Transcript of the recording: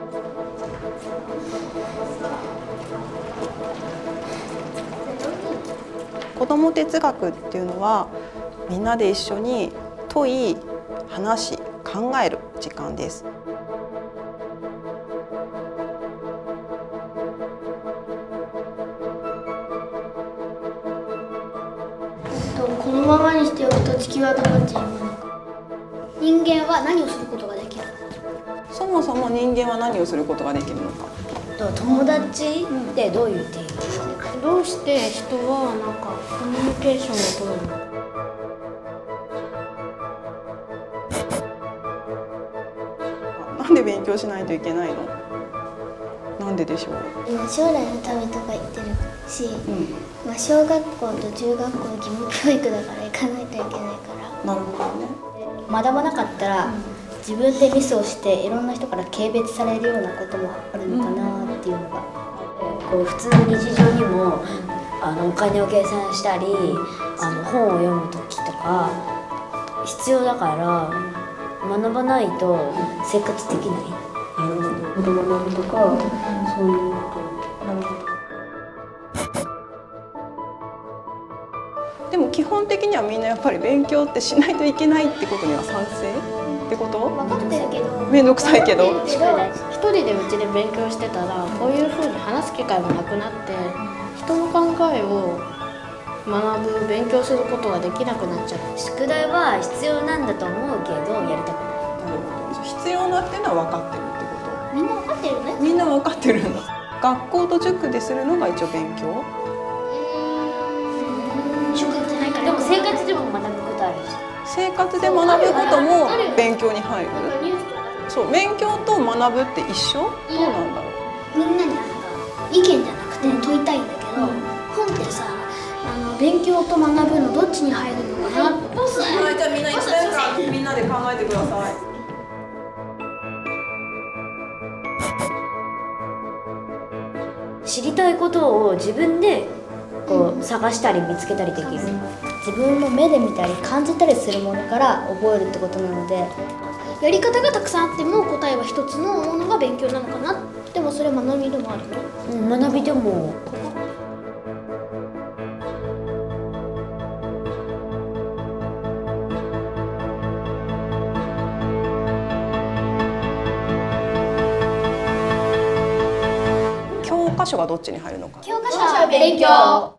子ども哲学っていうのはみんなで一緒に問い、話し、考える時間です。 このままにしておくと地球はどうなっちゃうのか。人間は何をすることができるのか。 そもそも人間は何をすることができるのか。 友達ってどういう定義？ どうして人はなんかコミュニケーションを取るの？ なんで勉強しないといけないの？なんででしょう。 将来のためとか言ってるし、小学校と中学校の義務教育だから行かないといけないから。 なるほどね。 学ばなかったら、自分でミスをしていろんな人から軽蔑されるようなこともあるのかなっていうのが、こう普通の日常にもお金を計算したり本を読む時とか必要だから学ばないと生活できない。 子供の学ぶとか、そういうこと。 でも基本的にはみんなやっぱり勉強ってしないといけないってことには賛成ってこと？ 分かってるけど。 めんどくさいけど。 一人でうちで勉強してたらこういうふうに話す機会もなくなって人の考えを学ぶ勉強することができなくなっちゃう。 宿題は必要なんだと思うけどやりたくない。 必要なっていうのは分かってるってこと？ みんな分かってるね。 みんな分かってるんだ。学校と塾でするのが一応勉強？ でも生活でも学ぶことあるし。 生活で学ぶことも勉強に入る？そう、勉強と学ぶって一緒？どうなんだろう。 みんなに意見じゃなくて問いたいんだけど、本ってさ勉強と学ぶのどっちに入るのかなって。 じゃあみんな一年間みんなで考えてください。 知りたいことを自分でこう探したり見つけたりできる。 自分の目で見たり感じたりするものから覚えるってことなので、やり方がたくさんあっても答えは一つのものが勉強なのかな。でもそれは学びでもあるの？ 学びでも。 教科書がどっちに入るのか。 教科書は勉強。